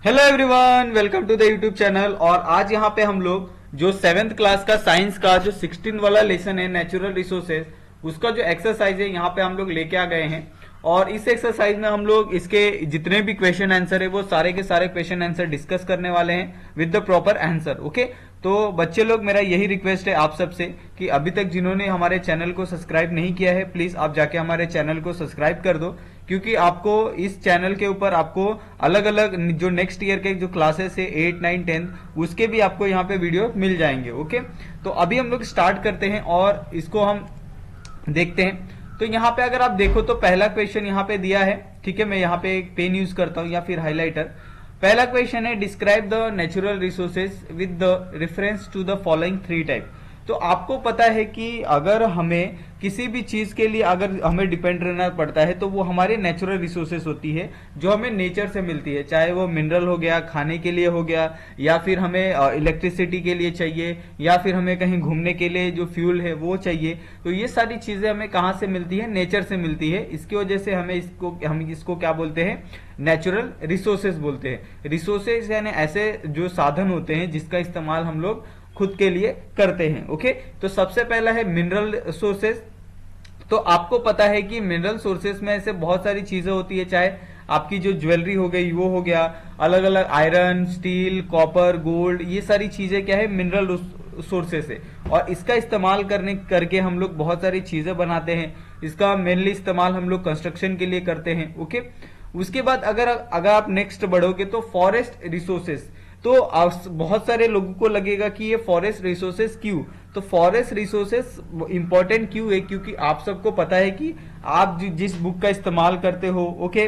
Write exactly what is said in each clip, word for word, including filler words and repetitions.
Hello everyone, welcome to the YouTube channel. और आज यहाँ पे हम लोग जो सेवेंथ क्लास का साइंस का जो सिक्सटीन वाला लेसन है नेचुरल रिसोर्सेज, उसका जो एक्सरसाइज है यहाँ पे हम लोग लेके आ गए हैं। और इस एक्सरसाइज में हम लोग इसके जितने भी क्वेश्चन आंसर है वो सारे के सारे क्वेश्चन आंसर डिस्कस करने वाले हैं with the proper answer. Okay, तो बच्चे लोग, मेरा यही रिक्वेस्ट है आप सबसे कि अभी तक जिन्होंने हमारे चैनल को सब्सक्राइब नहीं किया है, प्लीज आप जाके हमारे चैनल को सब्सक्राइब कर दो, क्योंकि आपको इस चैनल के ऊपर आपको अलग अलग जो नेक्स्ट ईयर के जो क्लासेस है एट नाइन टेंथ, उसके भी आपको यहाँ पे वीडियो मिल जाएंगे। ओके, तो अभी हम लोग स्टार्ट करते हैं और इसको हम देखते हैं। तो यहाँ पे अगर आप देखो तो पहला क्वेश्चन यहाँ पे दिया है, ठीक है। मैं यहाँ पे एक पेन यूज करता हूँ या फिर हाईलाइटर। पहला क्वेश्चन है, describe the natural resources with the reference to the following three type. तो आपको पता है कि अगर हमें किसी भी चीज के लिए अगर हमें डिपेंड रहना पड़ता है तो वो हमारे नेचुरल रिसोर्सेस होती है जो हमें नेचर से मिलती है, चाहे वो मिनरल हो गया, खाने के लिए हो गया, या फिर हमें इलेक्ट्रिसिटी के लिए चाहिए, या फिर हमें कहीं घूमने के लिए जो फ्यूल है वो चाहिए। तो ये सारी चीजें हमें कहाँ से मिलती है? नेचर से मिलती है। इसकी वजह से हमें इसको हम इसको क्या बोलते हैं? नेचुरल रिसोर्सेज बोलते हैं। रिसोर्सेज यानी ऐसे जो साधन होते हैं जिसका इस्तेमाल हम लोग खुद के लिए करते हैं। ओके, तो सबसे पहला है मिनरल सोर्सेज। तो आपको पता है कि मिनरल सोर्सेज में ऐसे बहुत सारी चीजें होती है, चाहे आपकी जो ज्वेलरी हो गई वो हो गया, अलग अलग आयरन, स्टील, कॉपर, गोल्ड, ये सारी चीजें क्या है? मिनरल सोर्सेज है। और इसका इस्तेमाल करने करके हम लोग बहुत सारी चीजें बनाते हैं। इसका मेनली इस्तेमाल हम लोग कंस्ट्रक्शन के लिए करते हैं। ओके, उसके बाद अगर अगर आप नेक्स्ट बढ़ोगे तो फॉरेस्ट रिसोर्सेज। तो बहुत सारे लोगों को लगेगा कि ये फॉरेस्ट रिसोर्सेज क्यों? तो फॉरेस्ट रिसोर्सेज इंपॉर्टेंट क्यों है? क्योंकि आप सबको पता है कि आप जिस बुक का इस्तेमाल करते हो, ओके,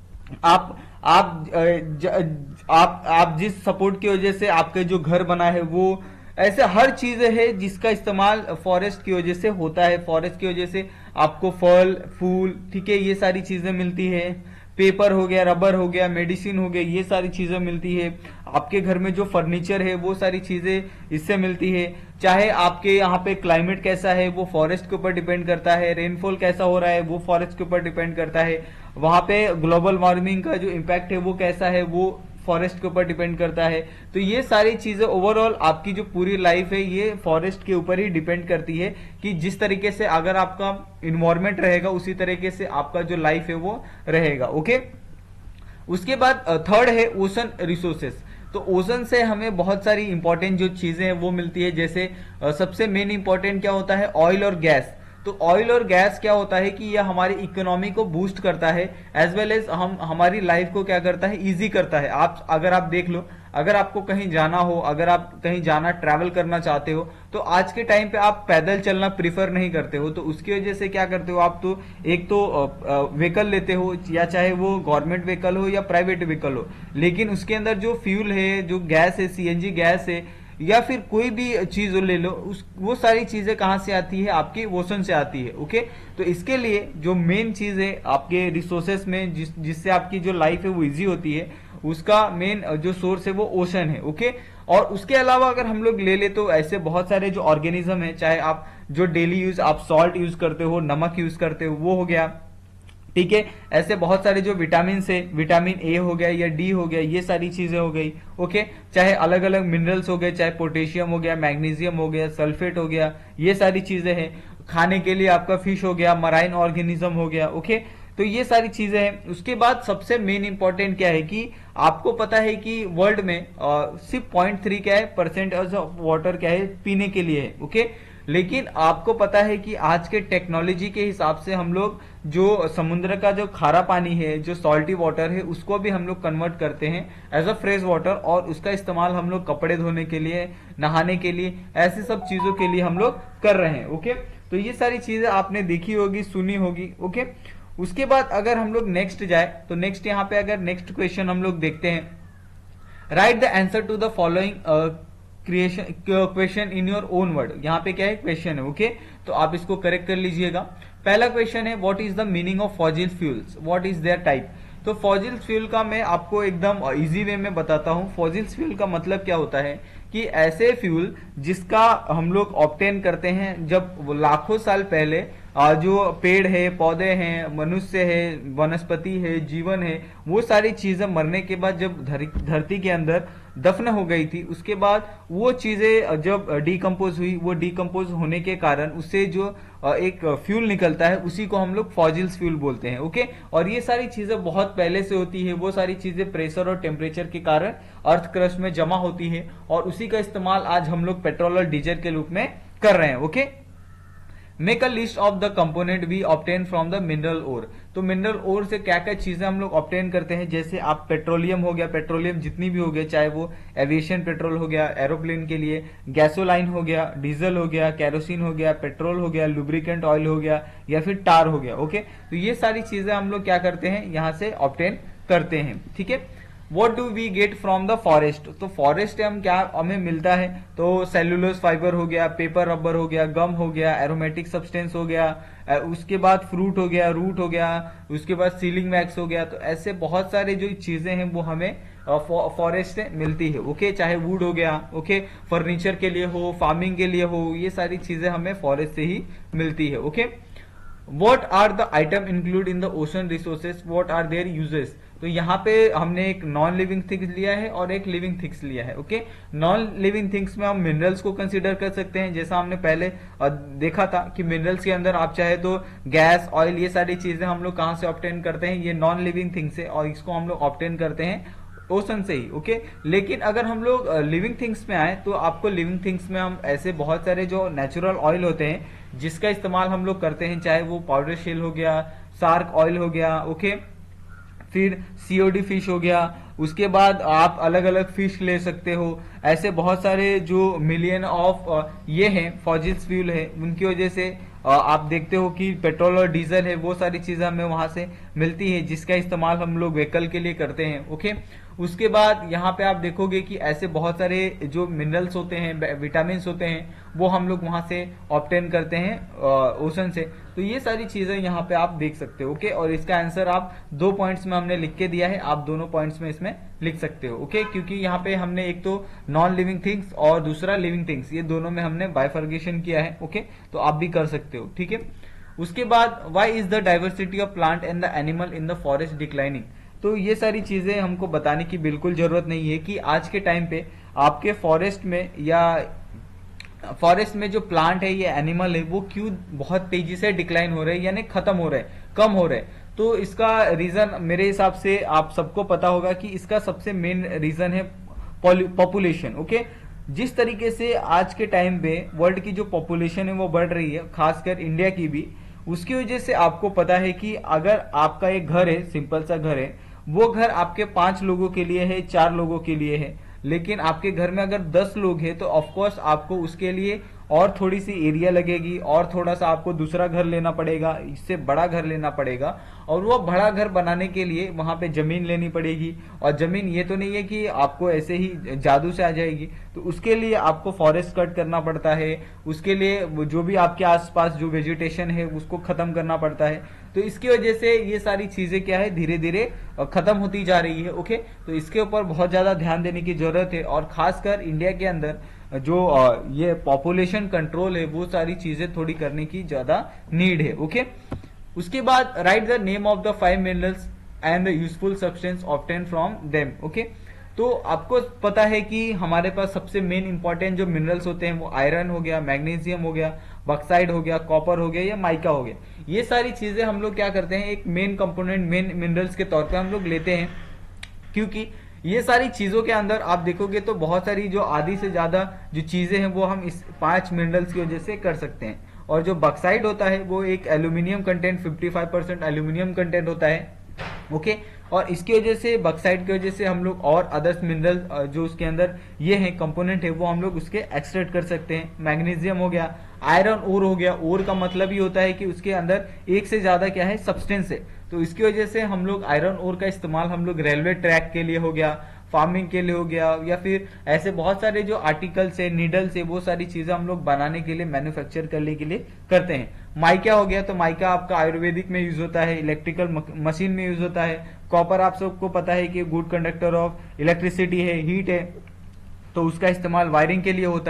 आप आप ज, आप आप जिस सपोर्ट की वजह से आपके जो घर बना है वो, ऐसे हर चीज है जिसका इस्तेमाल फॉरेस्ट की वजह से होता है। फॉरेस्ट की वजह से आपको फल, फूल, ठीक है, ये सारी चीजें मिलती है। पेपर हो गया, रबर हो गया, मेडिसिन हो गया, ये सारी चीजें मिलती है। आपके घर में जो फर्नीचर है वो सारी चीजें इससे मिलती है। चाहे आपके यहाँ पे क्लाइमेट कैसा है वो फॉरेस्ट के ऊपर डिपेंड करता है। रेनफॉल कैसा हो रहा है वो फॉरेस्ट के ऊपर डिपेंड करता है। वहां पे ग्लोबल वार्मिंग का जो इम्पैक्ट है वो कैसा है वो फॉरेस्ट के ऊपर डिपेंड करता है। तो ये सारी चीजें ओवरऑल आपकी जो पूरी लाइफ है ये फॉरेस्ट के ऊपर ही डिपेंड करती है कि जिस तरीके से अगर आपका इन्वायरमेंट रहेगा उसी तरीके से आपका जो लाइफ है वो रहेगा। ओके, उसके बाद थर्ड है ओशन रिसोर्सेज। तो ओशन से हमें बहुत सारी इंपॉर्टेंट जो चीजें हैं वो मिलती है। जैसे सबसे मेन इंपॉर्टेंट क्या होता है? ऑयल और गैस। तो ऑयल और गैस क्या होता है कि यह हमारी इकोनॉमी को बूस्ट करता है, एज वेल एज हम हमारी लाइफ को क्या करता है? इजी करता है। आप अगर आप देख लो, अगर आपको कहीं जाना हो, अगर आप कहीं जाना ट्रैवल करना चाहते हो, तो आज के टाइम पे आप पैदल चलना प्रीफर नहीं करते हो। तो उसकी वजह से क्या करते हो आप? तो एक तो व्हीकल लेते हो, या चाहे वो गवर्नमेंट व्हीकल हो या प्राइवेट व्हीकल हो, लेकिन उसके अंदर जो फ्यूल है, जो गैस है, सीएनजी गैस है, या फिर कोई भी चीज ले लो, उस वो सारी चीजें कहां से आती है? आपकी ओशन से आती है। ओके, तो इसके लिए जो मेन चीज है आपके रिसोर्सेस में, जिस जिससे आपकी जो लाइफ है वो इजी होती है, उसका मेन जो सोर्स है वो ओशन है। ओके, और उसके अलावा अगर हम लोग ले ले तो ऐसे बहुत सारे जो ऑर्गेनिज्म है, चाहे आप जो डेली यूज आप सॉल्ट यूज करते हो, नमक यूज करते हो, वो हो गया, ठीक है। ऐसे बहुत सारे जो विटामिन से, विटामिन ए हो गया या डी हो गया, ये सारी चीजें हो गई। ओके, चाहे अलग अलग मिनरल्स हो गए, चाहे पोटेशियम हो गया, मैग्नीशियम हो गया, सल्फेट हो गया, ये सारी चीजें हैं। खाने के लिए आपका फिश हो गया, मराइन ऑर्गेनिज्म हो गया। ओके, तो ये सारी चीजें हैं। उसके बाद सबसे मेन इंपॉर्टेंट क्या है कि आपको पता है कि वर्ल्ड में सिर्फ पॉइंट थ्री क्या है? परसेंट ऑफ वाटर क्या है? पीने के लिए है। ओके, लेकिन आपको पता है कि आज के टेक्नोलॉजी के हिसाब से हम लोग जो समुद्र का जो खारा पानी है, जो सॉल्टी वाटर है, उसको भी हम लोग कन्वर्ट करते हैं एज अ फ्रेश वाटर, और उसका इस्तेमाल हम लोग कपड़े धोने के लिए, नहाने के लिए, ऐसी सब चीजों के लिए हम लोग कर रहे हैं। ओके, तो ये सारी चीजें आपने देखी होगी, सुनी होगी। ओके, उसके बाद अगर हम लोग नेक्स्ट जाए तो नेक्स्ट यहाँ पे अगर नेक्स्ट क्वेश्चन हम लोग देखते हैं, write the answer to the following creation question in your own word. यहाँ पे क्या है? क्वेश्चन है। ओके, तो आप इसको करेक्ट कर लीजिएगा। पहला क्वेश्चन है, what is the meaning of fossil fuels, what is their type. तो फॉसिल फ्यूल का मैं आपको एकदम इजी वे में बताता हूँ। फॉसिल फ्यूल का मतलब क्या होता है कि ऐसे फ्यूल जिसका हम लोग ऑब्टेन करते हैं जब लाखों साल पहले आ, जो पेड़ है, पौधे हैं, मनुष्य है, वनस्पति है, जीवन है, वो सारी चीजें मरने के बाद जब धरती के अंदर दफन हो गई थी, उसके बाद वो चीजें जब डिकम्पोज हुई, वो डिकम्पोज होने के कारण उससे जो एक फ्यूल निकलता है उसी को हम लोग फॉसिल्स फ्यूल बोलते हैं। ओके, और ये सारी चीजें बहुत पहले से होती है। वो सारी चीजें प्रेशर और टेम्परेचर के कारण अर्थ क्रस्ट में जमा होती है और उसी का इस्तेमाल आज हम लोग पेट्रोल और डीजल के रूप में कर रहे हैं। Okay, make a list of the component we obtain from the mineral ore. तो मिनरल ओर से क्या क्या चीजें हम लोग ऑब्टेन करते हैं, जैसे आप पेट्रोलियम हो गया, पेट्रोलियम जितनी भी हो गया, चाहे वो एविएशन पेट्रोल हो गया एरोप्लेन के लिए, गैसोलाइन हो गया, डीजल हो गया, कैरोसिन हो गया, पेट्रोल हो गया, लुब्रिकेंट ऑयल हो गया, या फिर टार हो गया। ओके, तो ये सारी चीजें हम लोग क्या करते हैं, यहाँ से ऑब्टेन करते हैं। ठीक है, What do we get from the forest? तो फॉरेस्ट से हम क्या हमें मिलता है, तो सेलुलोज फाइबर हो गया, पेपर रबर हो गया, गम हो गया, एरोमेटिक सब्सटेंस हो गया, उसके बाद फ्रूट हो गया, रूट हो गया, उसके बाद सीलिंग वैक्स हो गया। तो ऐसे बहुत सारे जो चीजें हैं वो हमें फॉरेस्ट से मिलती है। ओके, चाहे वुड हो गया, ओके, फर्नीचर के लिए हो, फार्मिंग के लिए हो, ये सारी चीजें हमें फॉरेस्ट से ही मिलती है। Okay, What are the item included in the ocean resources? What are their uses? तो यहाँ पे हमने एक नॉन लिविंग थिंग्स लिया है और एक लिविंग थिंग्स लिया है। ओके, नॉन लिविंग थिंग्स में हम मिनरल्स को कंसीडर कर सकते हैं, जैसा हमने पहले देखा था कि मिनरल्स के अंदर आप चाहे तो गैस, ऑयल, ये सारी चीजें हम लोग कहाँ से ऑब्टेन करते हैं, ये नॉन लिविंग थिंग्स है और इसको हम लोग ऑब्टेन करते हैं ओशन से ही। ओके, लेकिन अगर हम लोग लिविंग थिंग्स में आए तो आपको लिविंग थिंग्स में हम ऐसे बहुत सारे जो नेचुरल ऑयल होते हैं जिसका इस्तेमाल हम लोग करते हैं, चाहे वो पाउडर शेल हो गया, शार्क ऑयल हो गया, ओके, फिर सीओडी फिश हो गया, उसके बाद आप अलग अलग फिश ले सकते हो। ऐसे बहुत सारे जो मिलियन ऑफ ये हैं फॉसिल्स फ्यूल है, उनकी वजह से आप देखते हो कि पेट्रोल और डीजल है, वो सारी चीजें हमें वहां से मिलती है जिसका इस्तेमाल हम लोग व्हीकल के लिए करते हैं। ओके, उसके बाद यहाँ पे आप देखोगे कि ऐसे बहुत सारे जो मिनरल्स होते हैं, विटामिन होते हैं, वो हम लोग वहां से ऑब्टेन करते हैं ओशन से। तो ये सारी चीजें यहाँ पे आप देख सकते हो। ओके, और इसका आंसर आप दो पॉइंट्स में हमने लिख के दिया है, आप दोनों पॉइंट्स में इसमें लिख सकते हो। ओके, क्योंकि यहाँ पे हमने एक तो नॉन लिविंग थिंग्स और दूसरा लिविंग थिंग्स, ये दोनों में हमने बाइफर्गेशन किया है। ओके, तो आप भी कर सकते हो। ठीक है, उसके बाद why is the diversity of plant and the animal in the forest declining. तो ये सारी चीजें हमको बताने की बिल्कुल जरूरत नहीं है कि आज के टाइम पे आपके फॉरेस्ट में या फॉरेस्ट में जो प्लांट है या एनिमल है वो क्यों बहुत तेजी से डिक्लाइन हो रहे हैं, यानी खत्म हो रहे हैं, कम हो रहे हैं। तो इसका रीजन मेरे हिसाब से आप सबको पता होगा कि इसका सबसे मेन रीजन है पॉपुलेशन। ओके, जिस तरीके से आज के टाइम पे वर्ल्ड की जो पॉपुलेशन है वो बढ़ रही है, खासकर इंडिया की भी, उसकी वजह से आपको पता है कि अगर आपका एक घर है, सिंपल सा घर है, वो घर आपके पांच लोगों के लिए है, चार लोगों के लिए है, लेकिन आपके घर में अगर दस लोग हैं तो ऑफकोर्स आपको उसके लिए और थोड़ी सी एरिया लगेगी और थोड़ा सा आपको दूसरा घर लेना पड़ेगा, इससे बड़ा घर लेना पड़ेगा। और वो बड़ा घर बनाने के लिए वहां पे जमीन लेनी पड़ेगी, और जमीन ये तो नहीं है कि आपको ऐसे ही जादू से आ जाएगी, तो उसके लिए आपको फॉरेस्ट कट करना पड़ता है, उसके लिए जो भी आपके आसपास जो वेजिटेशन है उसको खत्म करना पड़ता है। तो इसकी वजह से ये सारी चीजें क्या है, धीरे धीरे खत्म होती जा रही है। ओके, तो इसके ऊपर बहुत ज्यादा ध्यान देने की जरूरत है, और खासकर इंडिया के अंदर जो ये पॉपुलेशन कंट्रोल है वो सारी चीजें थोड़ी करने की ज्यादा नीड है। ओके, उसके बाद write the name of the five minerals and the useful substance obtain from them. Okay, तो आपको पता है कि हमारे पास सबसे मेन इंपॉर्टेंट जो मिनरल्स होते हैं वो आयरन हो गया, मैग्नीशियम हो गया, बक्साइड हो गया, कॉपर हो गया या माइका हो गया। ये सारी चीजें हम लोग क्या करते हैं, एक मेन कंपोनेंट, मेन मिनरल्स के तौर पे हम लोग लेते हैं, क्योंकि ये सारी चीजों के अंदर आप देखोगे तो बहुत सारी जो आधी से ज्यादा जो चीजें हैं वो हम इस पांच मिनरल्स की वजह से कर सकते हैं। और जो बक्साइड होता है वो एक एल्यूमिनियम कंटेंट, पचपन परसेंट एल्यूमिनियम कंटेंट होता है। ओके, और इसकी वजह से, बक्साइड की वजह से हम लोग और अदर्स मिनरल जो उसके अंदर ये है कंपोनेंट है वो हम लोग उसके एक्सट्रैक्ट कर सकते हैं। मैग्नीशियम हो गया, आयरन ओर हो गया, ओर का मतलब ही होता है कि उसके अंदर एक से ज्यादा क्या है, सब्सटेंस है, तो इसकी वजह से हम लोग आयरन ओर का इस्तेमाल हम लोग रेलवे ट्रैक के लिए हो गया, फार्मिंग के लिए हो गया, या फिर ऐसे बहुत सारे जो आर्टिकल्स है, नीडल्स है, वो सारी चीजें हम लोग बनाने के लिए, मैन्युफैक्चर करने के लिए करते हैं। माइका हो गया, तो माइका आपका आयुर्वेदिक में यूज होता है, इलेक्ट्रिकल मशीन में यूज होता है। कॉपर आप सबको पता है कि गुड कंडक्टर ऑफ इलेक्ट्रिसिटी है, हीट है, तो उसका इस्तेमाल वायरिंग के लिए होता है।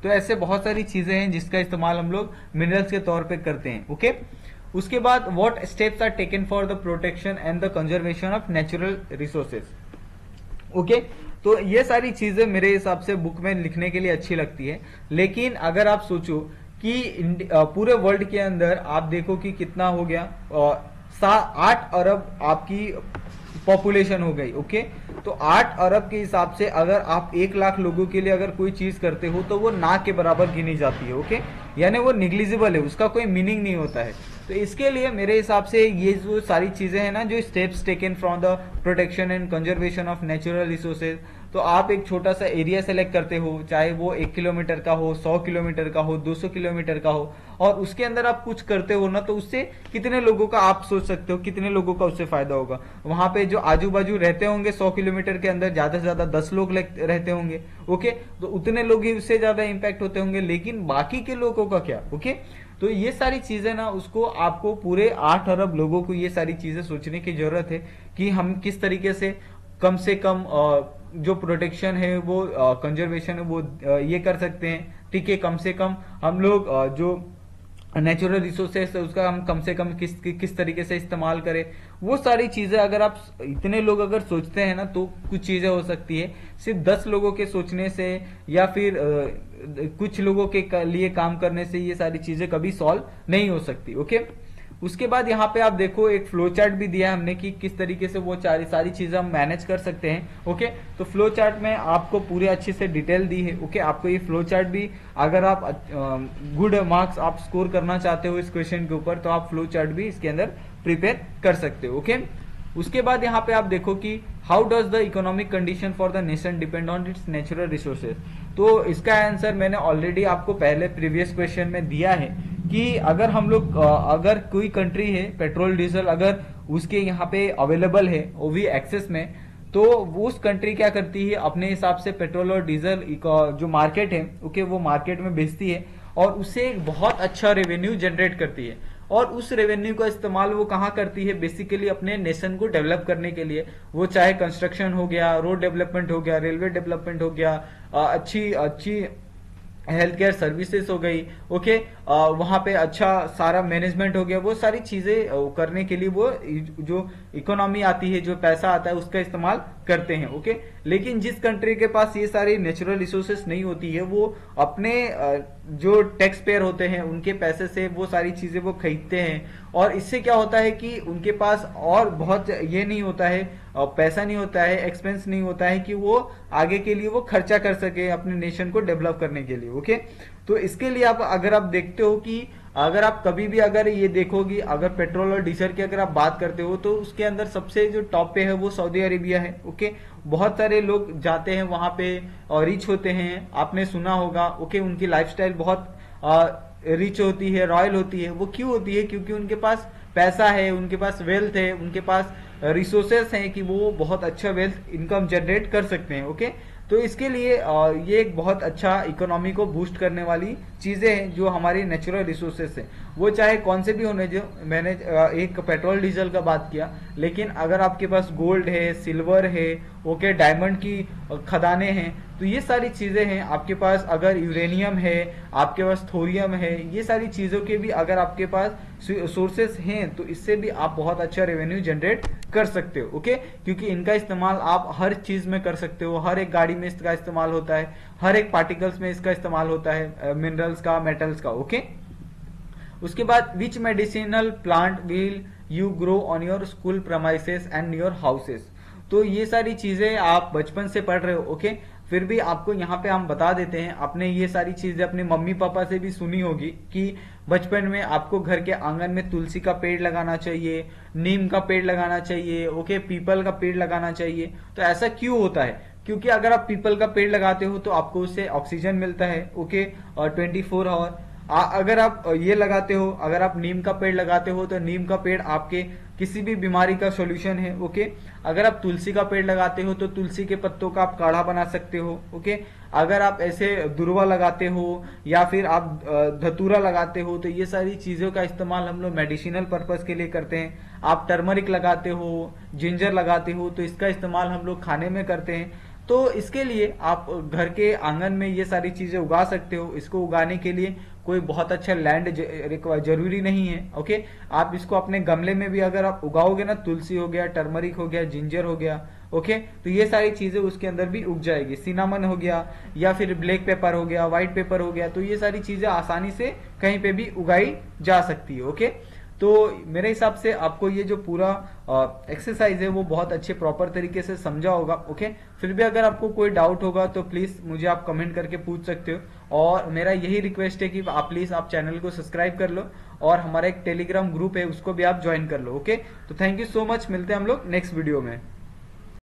तो ऐसे बहुत सारी चीजें हैं जिसका इस्तेमाल हम लोग मिनरल्स के तौर पे करते हैं। ओके, उसके बाद what steps are taken for the protection and the conservation of natural resources. Okay, तो ये सारी चीजें मेरे हिसाब से बुक में लिखने के लिए अच्छी लगती है, लेकिन अगर आप सोचो कि पूरे वर्ल्ड के अंदर आप देखो कि कितना हो गया, आठ अरब आपकी पॉपुलेशन हो गई। ओके, तो आठ अरब के हिसाब से अगर आप एक लाख लोगों के लिए अगर कोई चीज करते हो तो वो ना के बराबर गिनी जाती है। ओके, यानी वो निग्लिजिबल है, उसका कोई मीनिंग नहीं होता है। तो इसके लिए मेरे हिसाब से ये जो सारी चीजें हैं ना, जो steps taken from the protection and conservation of natural resources, तो आप एक छोटा सा एरिया सेलेक्ट करते हो, चाहे वो एक किलोमीटर का हो, सौ किलोमीटर का हो, दो सौ किलोमीटर का हो, और उसके अंदर आप कुछ करते हो ना, तो उससे कितने लोगों का आप सोच सकते हो कितने लोगों का उससे फायदा होगा। वहां पे जो आजू बाजू रहते होंगे सौ किलोमीटर के अंदर ज्यादा से ज्यादा दस लोग रहते होंगे। ओके, तो उतने लोग ही उससे ज्यादा इंपैक्ट होते होंगे, लेकिन बाकी के लोगों का क्या। ओके, तो ये सारी चीजें ना, उसको आपको पूरे आठ अरब लोगों को ये सारी चीजें सोचने की जरूरत है कि हम किस तरीके से कम से कम जो प्रोटेक्शन है वो कंजर्वेशन है वो ये कर सकते हैं। ठीक है, कम से कम हम लोग जो नेचुरल रिसोर्सेस है उसका हम कम से कम किस किस तरीके से इस्तेमाल करें, वो सारी चीजें अगर आप इतने लोग अगर सोचते हैं ना, तो कुछ चीजें हो सकती है। सिर्फ दस लोगों के सोचने से या फिर आ, कुछ लोगों के लिए काम करने से ये सारी चीजें कभी सॉल्व नहीं हो सकती। ओके, उसके बाद यहाँ पे आप देखो एक फ्लो चार्ट भी दिया है हमने कि किस तरीके से वो सारी सारी चीजें हम मैनेज कर सकते हैं। ओके, तो फ्लो चार्ट में आपको पूरी अच्छे से डिटेल दी है। ओके, आपको ये फ्लो चार्ट भी अगर आप गुड मार्क्स आप स्कोर करना चाहते हो इस क्वेश्चन के ऊपर, तो आप फ्लो चार्ट भी इसके अंदर प्रिपेयर कर सकते हो। ओके, उसके बाद यहाँ पे आप देखो कि how does the economic condition for the nation depend on its natural resources. तो इसका आंसर मैंने ऑलरेडी आपको पहले प्रीवियस क्वेश्चन में दिया है कि अगर हम लोग अगर कोई कंट्री है पेट्रोल डीजल अगर उसके यहाँ पे अवेलेबल है वो भी एक्सेस में, तो उस कंट्री क्या करती है अपने हिसाब से पेट्रोल और डीजल जो मार्केट है ओके वो मार्केट में बेचती है और उससे एक बहुत अच्छा रेवेन्यू जनरेट करती है। और उस रेवेन्यू का इस्तेमाल वो कहाँ करती है, बेसिकली अपने नेशन को डेवलप करने के लिए। वो चाहे कंस्ट्रक्शन हो गया, रोड डेवलपमेंट हो गया, रेलवे डेवलपमेंट हो गया, अच्छी अच्छी हेल्थ केयर सर्विसेज हो गई। ओके, वहां पे अच्छा सारा मैनेजमेंट हो गया, वो सारी चीजें करने के लिए वो जो इकोनॉमी आती है, जो पैसा आता है, उसका इस्तेमाल करते हैं। ओके, लेकिन जिस कंट्री के पास ये सारी नेचुरल रिसोर्सेस नहीं होती है, वो अपने जो टैक्स पेयर होते हैं उनके पैसे से वो सारी चीजें वो खरीदते हैं। और इससे क्या होता है कि उनके पास और बहुत ये नहीं होता है, पैसा नहीं होता है, एक्सपेंस नहीं होता है कि वो आगे के लिए वो खर्चा कर सके अपने नेशन को डेवलप करने के लिए। ओके, तो इसके लिए आप अगर आप देखते हो कि अगर आप कभी भी अगर ये देखोगी अगर पेट्रोल और डीजल की अगर आप बात करते हो तो उसके अंदर सबसे जो टॉप पे है वो सऊदी अरेबिया है। ओके, बहुत सारे लोग जाते हैं वहां पे और रिच होते हैं, आपने सुना होगा। ओके, उनकी लाइफस्टाइल बहुत रिच होती है, रॉयल होती है। वो क्यों होती है? क्योंकि उनके पास पैसा है, उनके पास वेल्थ है, उनके पास रिसोर्सेस हैं कि वो बहुत अच्छा वेल्थ इनकम जनरेट कर सकते हैं। ओके, तो इसके लिए ये एक बहुत अच्छा इकोनॉमी को बूस्ट करने वाली चीजें हैं जो हमारी नेचुरल रिसोर्सेस हैं, वो चाहे कौन से भी होने। जो मैंने एक पेट्रोल डीजल का बात किया, लेकिन अगर आपके पास गोल्ड है, सिल्वर है, ओके, डायमंड की खदानें हैं, तो ये सारी चीजें हैं आपके पास। अगर यूरेनियम है, आपके पास थोरियम है, ये सारी चीजों के भी अगर आपके पास सोर्सेस हैं तो इससे भी आप बहुत अच्छा रेवेन्यू जनरेट कर सकते हो। ओके, क्योंकि इनका इस्तेमाल आप हर चीज में कर सकते हो, हर एक गाड़ी में इसका इस्तेमाल होता है, हर एक पार्टिकल्स में इसका इस्तेमाल होता है, मिनरल्स का, मेटल्स का। ओके, उसके बाद which medicinal plant will you grow on your school premises and your houses. तो ये सारी चीजें आप बचपन से पढ़ रहे हो। ओके, फिर भी आपको यहाँ पे हम बता देते हैं, आपने ये सारी चीजें अपने मम्मी पापा से भी सुनी होगी कि बचपन में आपको घर के आंगन में तुलसी का पेड़ लगाना चाहिए, नीम का पेड़ लगाना चाहिए, ओके, पीपल का पेड़ लगाना चाहिए। तो ऐसा क्यों होता है? क्योंकि अगर आप पीपल का पेड़ लगाते हो तो आपको उससे ऑक्सीजन मिलता है। ओके, और ट्वेंटी फोर आवर अगर आप ये लगाते हो, अगर आप नीम का पेड़ लगाते हो तो नीम का पेड़ आपके किसी भी बीमारी का सॉल्यूशन है। ओके, अगर आप तुलसी का पेड़ लगाते हो तो तुलसी के पत्तों का आप काढ़ा बना सकते हो। ओके, अगर आप ऐसे दुर्वा लगाते हो या फिर आप धतूरा लगाते हो तो ये सारी चीजों का इस्तेमाल हम लोग मेडिसिनल पर्पस के लिए करते हैं। आप टर्मरिक लगाते हो, जिंजर लगाते हो तो इसका इस्तेमाल हम लोग खाने में करते हैं। तो इसके लिए आप घर के आंगन में ये सारी चीजें उगा सकते हो। इसको उगाने के लिए कोई बहुत अच्छा लैंड जरूरी नहीं है। ओके, आप इसको अपने गमले में भी अगर आप उगाओगे ना, तुलसी हो गया, टर्मरिक हो गया, जिंजर हो गया, ओके, तो ये सारी चीजें उसके अंदर भी उग जाएगी। सिनामन हो गया या फिर ब्लैक पेपर हो गया, व्हाइट पेपर हो गया, तो ये सारी चीजें आसानी से कहीं पे भी उगाई जा सकती है। ओके, तो मेरे हिसाब से आपको ये जो पूरा एक्सरसाइज है वो बहुत अच्छे प्रॉपर तरीके से समझा होगा। ओके, फिर भी अगर आपको कोई डाउट होगा तो प्लीज मुझे आप कमेंट करके पूछ सकते हो। और मेरा यही रिक्वेस्ट है कि आप प्लीज आप चैनल को सब्सक्राइब कर लो और हमारा एक टेलीग्राम ग्रुप है उसको भी आप ज्वाइन कर लो। ओके, तो थैंक यू सो मच, मिलते हैं हम लोग नेक्स्ट वीडियो में।